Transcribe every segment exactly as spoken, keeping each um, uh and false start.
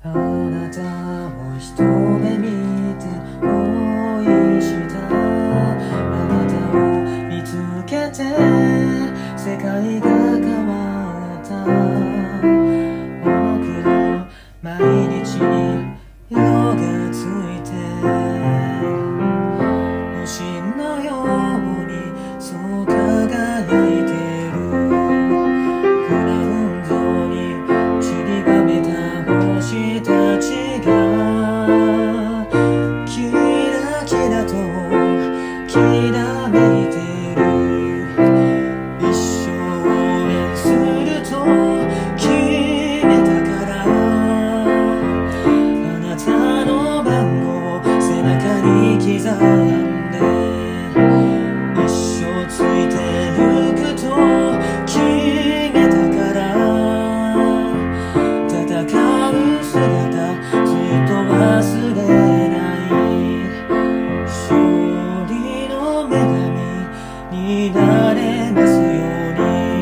あなたを一目見て恋したあなたを見つけて世界が変わったモノクロ毎日に色がついて星のようにそう輝いてるグラウンドに散りばめた星たちがキラキラときらめいてる一生応援すると決めたからあなたの番号を背中に刻んで一生ついてゆくと決めたから戦う姿ずっと忘れない勝利の女神になれますよう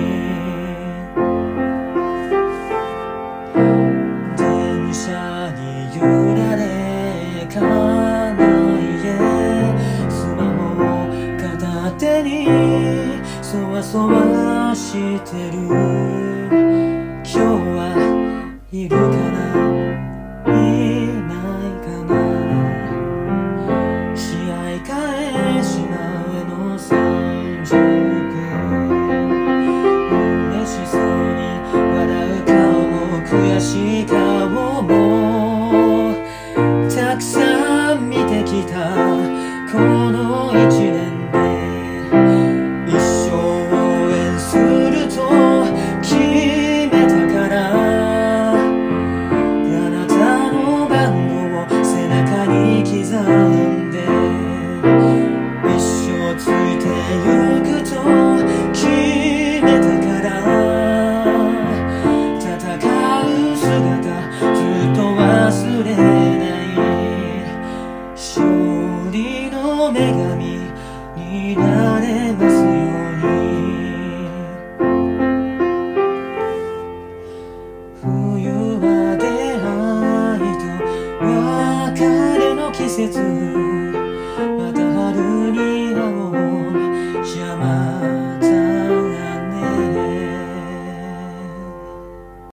に電車に揺られ家内へスマホを片手にそわそわしてる今日はいるかないないかな試合開始前のさんじゅっぷん嬉しそうに笑う顔も悔しい顔もたくさん見てきたこの一年で一生応援すると決めたからあなたの番号を背中に刻んで一生ついてゆくと決めたから戦う姿ずっと忘れない勝利の女神になれますように冬は出会いと別れの季節